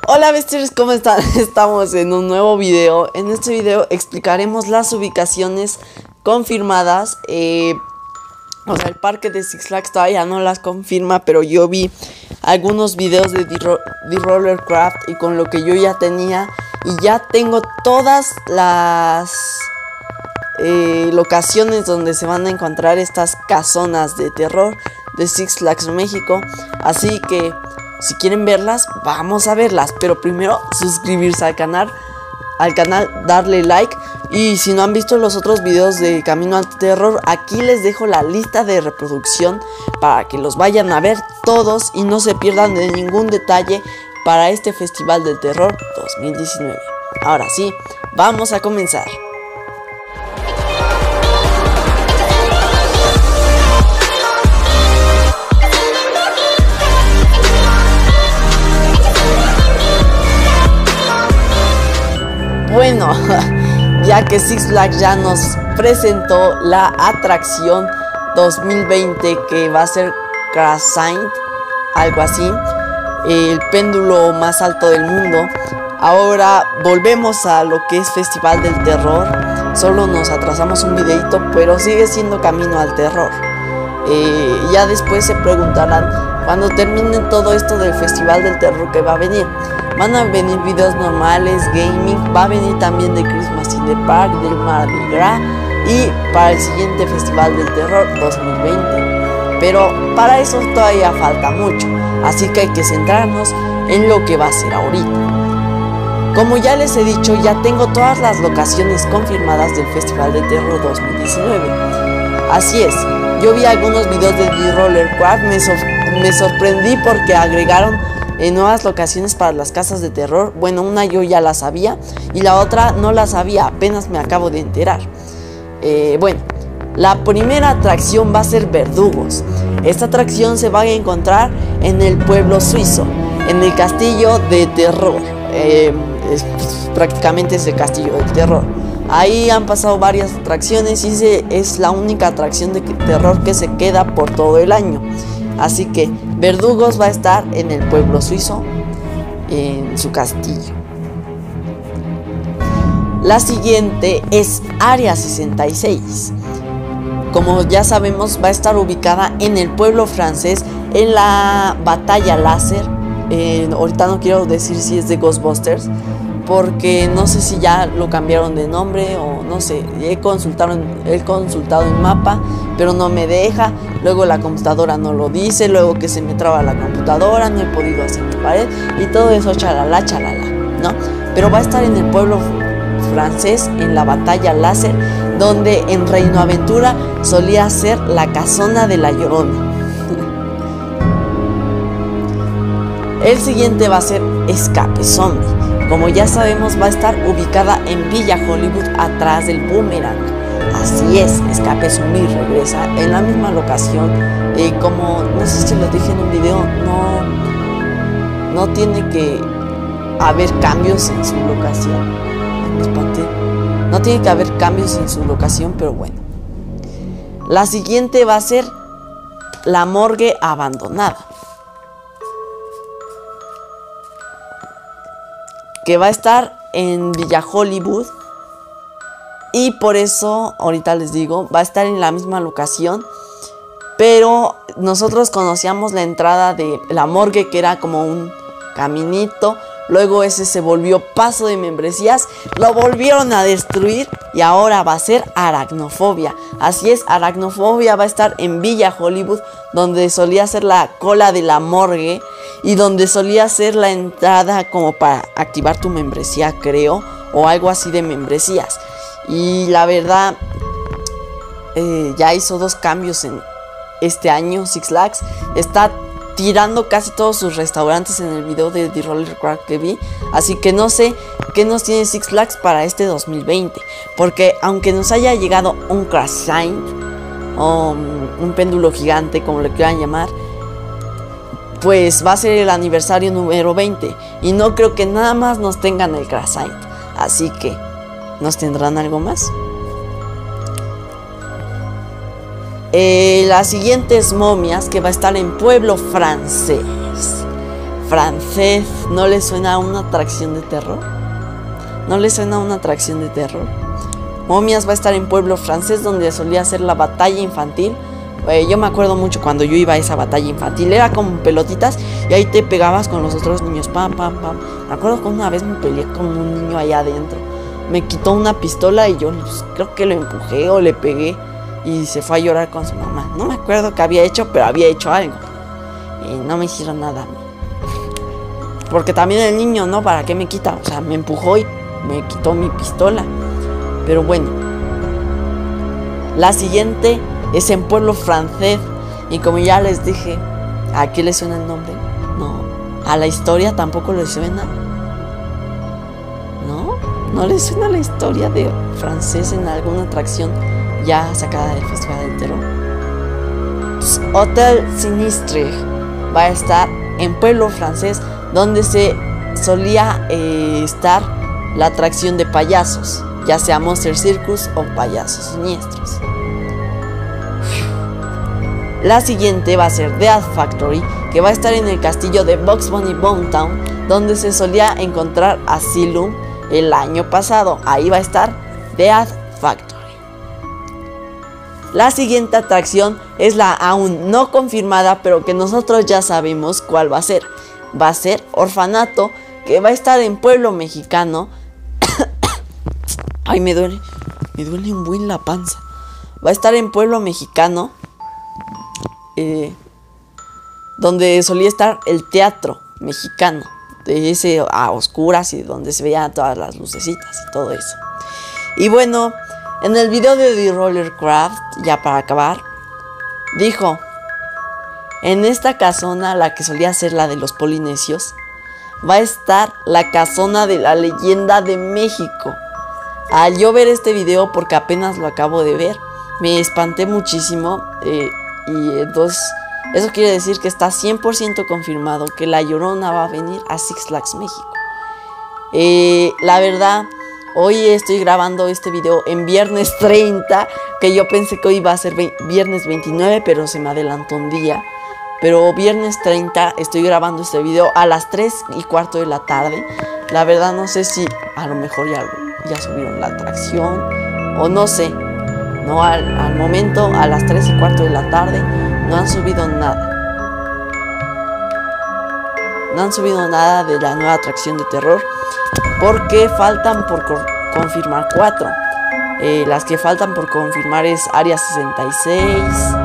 Hola bestias, ¿cómo están? Estamos en un nuevo video. En este video explicaremos las ubicaciones confirmadas. O sea, el parque de Six Flags todavía no las confirma, pero yo vi algunos videos de TheRollerCraft y con lo que yo ya tenía, y ya tengo todas las locaciones donde se van a encontrar estas casonas de terror de Six Flags México. Así que si quieren verlas, vamos a verlas, pero primero suscribirse al canal, darle like. Y si no han visto los otros videos de Camino al Terror, aquí les dejo la lista de reproducción para que los vayan a ver todos y no se pierdan de ningún detalle para este Festival del Terror 2019. Ahora sí, vamos a comenzar. Bueno, ya que Six Flags ya nos presentó la atracción 2020 que va a ser Crash Saint, algo así, el péndulo más alto del mundo. Ahora volvemos a lo que es Festival del Terror. Solo nos atrasamos un videito, pero sigue siendo Camino al Terror. Ya después se preguntarán, cuando terminen todo esto del Festival del Terror, ¿qué va a venir? Van a venir videos normales, gaming, va a venir también de Christmas in the Park, del Mardi Gras y para el siguiente Festival del Terror 2020. Pero para eso todavía falta mucho, así que hay que centrarnos en lo que va a ser ahorita. Como ya les he dicho, ya tengo todas las locaciones confirmadas del Festival del Terror 2019. Así es, yo vi algunos videos de TheRollerCraft, me sorprendí porque agregaron nuevas locaciones para las casas de terror. Bueno, una yo ya la sabía y la otra no la sabía, apenas me acabo de enterar. Bueno, la primera atracción va a ser Verdugos. Esta atracción se va a encontrar en el pueblo suizo, en el castillo de terror. Prácticamente es el castillo del terror. Ahí han pasado varias atracciones y es la única atracción de terror que se queda por todo el año. Así que Verdugos va a estar en el pueblo suizo, en su castillo. La siguiente es Área 66. Como ya sabemos, va a estar ubicada en el pueblo francés, en la batalla láser. Ahorita no quiero decir si es de Ghostbusters, porque no sé si ya lo cambiaron de nombre o no sé. He consultado en mapa, pero no me deja. Luego la computadora no lo dice, luego que se me traba la computadora, no he podido hacer mi pared y todo eso, chalala, ¿no? Pero va a estar en el pueblo francés, en la batalla láser, donde en Reino Aventura solía ser la casona de la Llorona. El siguiente va a ser Escape Zombie. Como ya sabemos, va a estar ubicada en Villa Hollywood, atrás del Boomerang. Así es, Escape Zombie regresa en la misma locación. Como no sé si lo dije en un video, no tiene que haber cambios en su locación. No tiene que haber cambios en su locación, pero bueno. La siguiente va a ser la morgue abandonada, que va a estar en Villa Hollywood. Y por eso, ahorita les digo, va a estar en la misma locación. Pero nosotros conocíamos la entrada de la morgue, que era como un caminito. Luego ese se volvió paso de membresías. Lo volvieron a destruir y ahora va a ser Aracnofobia. Así es, Aracnofobia va a estar en Villa Hollywood, donde solía ser la cola de la morgue y donde solía ser la entrada como para activar tu membresía, creo, o algo así de membresías. Y la verdad, ya hizo 2 cambios en este año. Six Flags está tirando casi todos sus restaurantes en el video de TheRollerCraft que vi. Así que no sé qué nos tiene Six Flags para este 2020. Porque aunque nos haya llegado un Crash Saint o un péndulo gigante, como le quieran llamar, pues va a ser el aniversario número 20. Y no creo que nada más nos tengan el Crash Saint. Así que, ¿nos tendrán algo más? La siguiente es Momias, que va a estar en pueblo francés. francés. ¿No les suena a una atracción de terror? ¿No les suena a una atracción de terror? Momias va a estar en Pueblo Francés, donde solía hacer la batalla infantil. Yo me acuerdo mucho cuando yo iba a esa batalla infantil. Era con pelotitas y ahí te pegabas con los otros niños. Pam, pam, pam. Me acuerdo que una vez me peleé con un niño allá adentro. Me quitó una pistola y yo pues, creo que lo empujé o le pegué. Y se fue a llorar con su mamá. No me acuerdo qué había hecho, pero había hecho algo. Y no me hicieron nada a mí. Porque también el niño, ¿no? ¿Para qué me quita? O sea, me empujó y me quitó mi pistola. Pero bueno. La siguiente es en Pueblo Francés. Y como ya les dije, ¿a qué le suena el nombre? No. ¿A la historia tampoco le suena? ¿No? ¿No le suena la historia de francés en alguna atracción ya sacada del Festival del Terror? Pues, Hotel Sinistre va a estar en Pueblo Francés, donde se solía estar la atracción de payasos, ya sea Monster Circus o payasos siniestros. La siguiente va a ser Death Factory, que va a estar en el castillo de Bugs Bunny Boomtown, donde se solía encontrar Asylum el año pasado. Ahí va a estar Death Factory. La siguiente atracción es la aún no confirmada, pero que nosotros ya sabemos cuál va a ser. Va a ser Orfanato, que va a estar en Pueblo Mexicano. Ay, me duele un buen la panza. Va a estar en Pueblo Mexicano, donde solía estar el teatro mexicano, de ese a oscuras y donde se veían todas las lucecitas y todo eso. Y bueno, en el video de The Rollercraft, ya para acabar, dijo: en esta casona, la que solía ser la de los polinesios, va a estar la casona de la leyenda de México. Al yo ver este video, porque apenas lo acabo de ver, me espanté muchísimo. Y entonces, eso quiere decir que está 100% confirmado que La Llorona va a venir a Six Flags México. La verdad, hoy estoy grabando este video en viernes 30, que yo pensé que hoy iba a ser viernes 29, pero se me adelantó un día. Pero viernes 30 estoy grabando este video a las 3:15 de la tarde. La verdad no sé si a lo mejor ya subieron la atracción o no sé. No, al momento, a las 3:15 de la tarde, no han subido nada. No han subido nada de la nueva atracción de terror, porque faltan por confirmar 4. Las que faltan por confirmar es Área 66,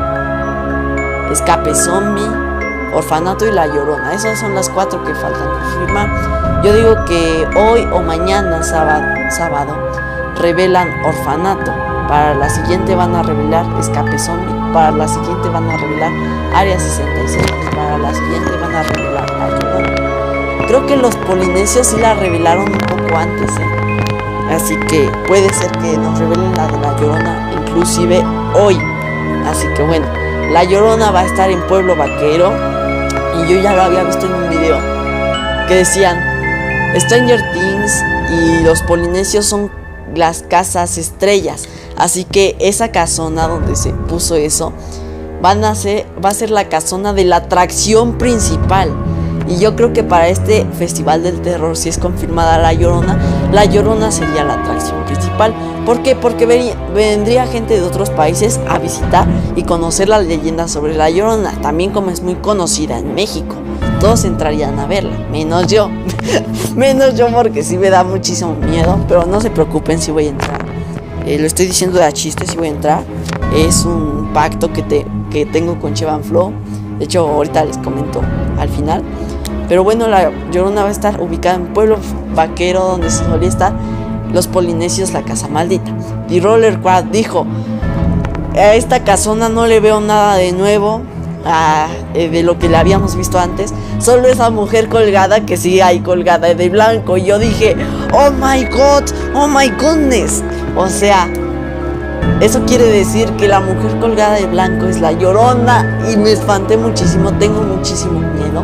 Escape Zombie, Orfanato y La Llorona. Esas son las 4 que faltan confirmar. Yo digo que hoy o mañana, sábado, revelan Orfanato. Para la siguiente van a revelar Escape Zombie. Para la siguiente van a revelar Área 66. Para la siguiente van a revelar La Llorona. Creo que los polinesios sí la revelaron un poco antes, Así que puede ser que nos revelen la de La Llorona inclusive hoy. Así que bueno, La Llorona va a estar en Pueblo Vaquero. Y yo ya lo había visto en un video que decían Stranger Things y los polinesios son las casas estrellas. Así que esa casona donde se puso eso va a ser la casona de la atracción principal. Y yo creo que para este Festival del Terror, si es confirmada La Llorona sería la atracción principal. ¿Por qué? Porque vendría gente de otros países a visitar y conocer la leyenda sobre La Llorona. También, como es muy conocida en México, todos entrarían a verla, menos yo. Menos yo, porque sí me da muchísimo miedo. Pero no se preocupen, si voy a entrar. Lo estoy diciendo de a chiste, si voy a entrar. Es un pacto que tengo con Chevan Flow. De hecho, ahorita les comento al final. Pero bueno, La Llorona va a estar ubicada en Pueblo Vaquero, donde se solía estar los polinesios, la casa maldita. The Rollercraft dijo: a esta casona no le veo nada de nuevo de lo que le habíamos visto antes. Solo esa mujer colgada, que sigue ahí colgada de blanco. Y yo dije: oh my god, oh my goodness. O sea, eso quiere decir que la mujer colgada de blanco es La Llorona. Y me espanté muchísimo, tengo muchísimo miedo.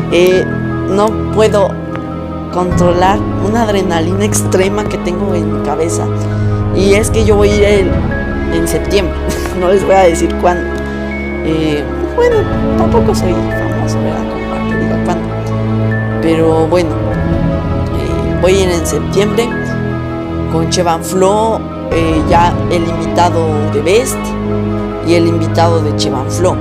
No puedo controlar una adrenalina extrema que tengo en mi cabeza. Y es que yo voy a ir en septiembre. No les voy a decir cuándo. Bueno, tampoco soy famoso, ¿verdad? Como para que diga cuándo. Pero bueno, voy a ir en septiembre con Chevan Flo, ya el invitado de Best y el invitado de Chevan Flo.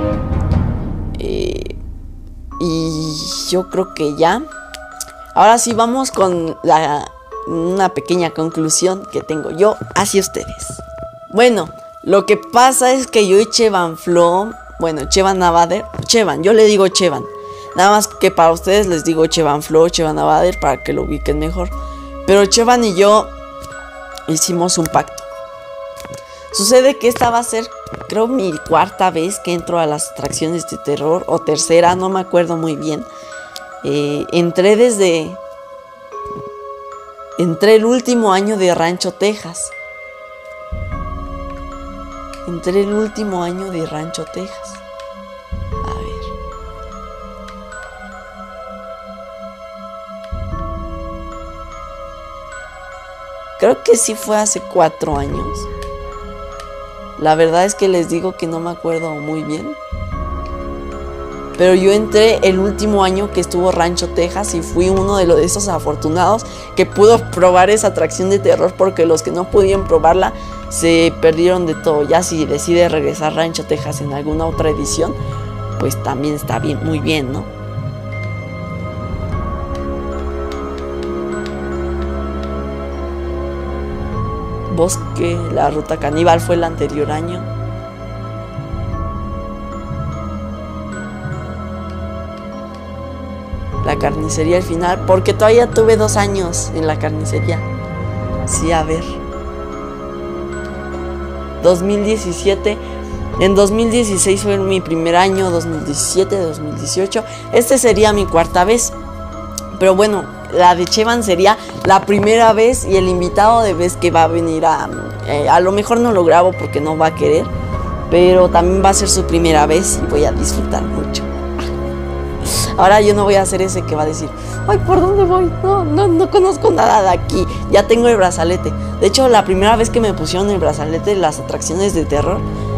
Y yo creo que ya. Ahora sí vamos con una pequeña conclusión que tengo yo hacia ustedes. Bueno, lo que pasa es que yo y Chevan Flo, bueno, Chevan Navader, Chevan, yo le digo Chevan. Nada más que para ustedes les digo Chevan Flo, Chevan Navader, para que lo ubiquen mejor. Pero Chevan y yo hicimos un pacto. Sucede que esta va a ser, creo, mi cuarta vez que entro a las atracciones de terror, o tercera, no me acuerdo muy bien. Entré el último año de Rancho Texas. Entré el último año de Rancho Texas. A ver. Creo que sí fue hace 4 años. La verdad es que les digo que no me acuerdo muy bien. Pero yo entré el último año que estuvo Rancho Texas y fui uno de esos afortunados que pudo probar esa atracción de terror, porque los que no pudieron probarla se perdieron de todo. Ya si decide regresar Rancho Texas en alguna otra edición, pues también está bien, muy bien, ¿no? Bosque, la Ruta Caníbal fue el anterior año. La carnicería al final, porque todavía tuve 2 años en la carnicería. Sí, a ver. 2017. En 2016 fue mi primer año, 2017, 2018. Este sería mi 4ª vez. Pero bueno, la de Chevan sería la primera vez y el invitado de vez que va a venir a lo mejor no lo grabo porque no va a querer, pero también va a ser su primera vez y voy a disfrutar mucho. Ahora yo no voy a hacer ese que va a decir, ay, ¿por dónde voy? No conozco nada de aquí. Ya tengo el brazalete. De hecho, la primera vez que me pusieron el brazalete en las atracciones de terror,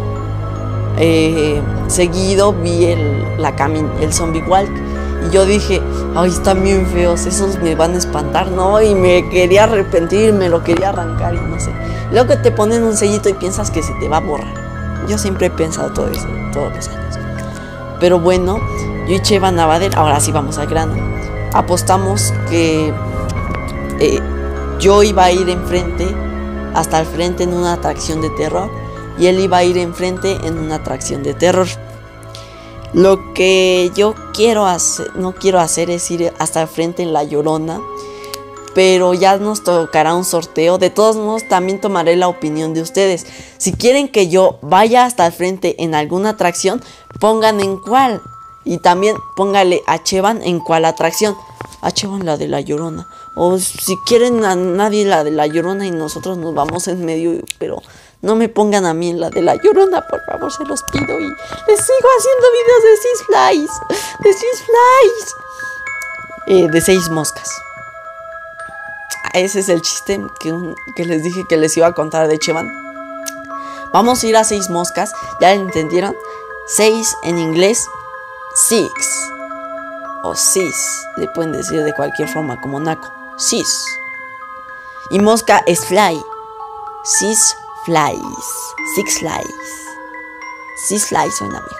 seguido vi el Zombie Walk. Y yo dije, ay, están bien feos, esos me van a espantar, ¿no? Y me quería arrepentir, me lo quería arrancar y no sé. Luego que te ponen un sellito y piensas que se te va a borrar. Yo siempre he pensado todo eso, todos los años. Pero bueno, yo y Chevan Navader, ahora sí vamos al grano. Apostamos que yo iba a ir enfrente, hasta el frente en una atracción de terror, y él iba a ir enfrente en una atracción de terror. Lo que yo no quiero hacer es ir hasta el frente en La Llorona, pero ya nos tocará un sorteo. De todos modos, también tomaré la opinión de ustedes. Si quieren que yo vaya hasta el frente en alguna atracción, pongan en cuál. Y también póngale a Chevan en cuál atracción. A Chevan la de La Llorona. O si quieren a nadie la de La Llorona y nosotros nos vamos en medio, pero no me pongan a mí en la de La Llorona, por favor, se los pido. Y les sigo haciendo videos de Six Flies. De 6 moscas. Ese es el chiste que les dije que les iba a contar de Chevan. Vamos a ir a 6 moscas. ¿Ya entendieron? 6 en inglés, 6. O sis. Le pueden decir de cualquier forma, como naco. Sis. Y mosca es fly. Six Flies. Six Flies suena mejor.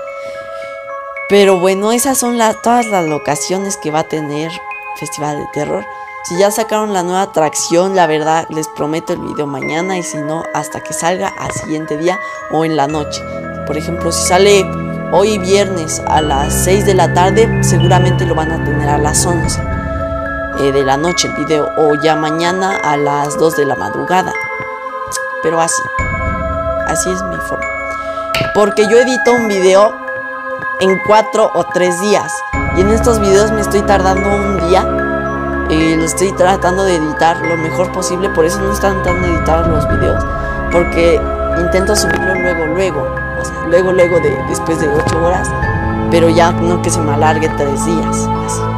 Pero bueno, esas son todas las locaciones que va a tener Festival de Terror. Si ya sacaron la nueva atracción, la verdad les prometo el video mañana, y si no, hasta que salga al siguiente día o en la noche. Por ejemplo, si sale hoy viernes a las 6 de la tarde, seguramente lo van a tener a las 11 de la noche el video, o ya mañana a las 2 de la madrugada. Pero así es mi forma, porque yo edito un video en 4 o 3 días, y en estos videos me estoy tardando un día. Lo estoy tratando de editar lo mejor posible, por eso no están tan editados los videos, porque intento subirlo luego, o sea, luego después de 8 horas, pero ya no que se me alargue 3 días,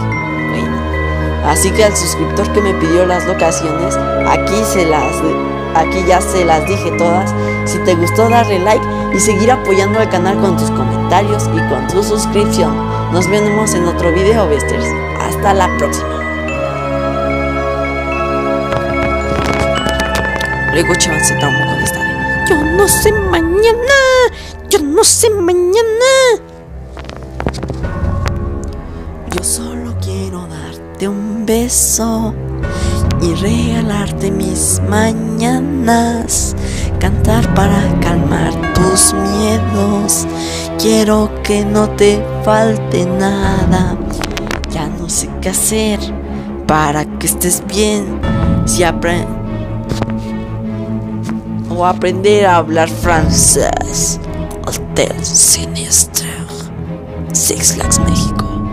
así que al suscriptor que me pidió las locaciones, aquí ya se las dije todas. Si te gustó, darle like y seguir apoyando al canal con tus comentarios y con tu suscripción. Nos vemos en otro video, Besters. Hasta hasta la próxima. Luego Chavan se traumó con esta de: yo no sé mañana, yo no sé mañana. Yo solo quiero darte un beso y regalarte mis mañanas, cantar para calmar tus miedos. Quiero que no te falte nada. Ya no sé qué hacer para que estés bien. Si aprender a hablar francés. Hotel Sinistre, Six Flags México.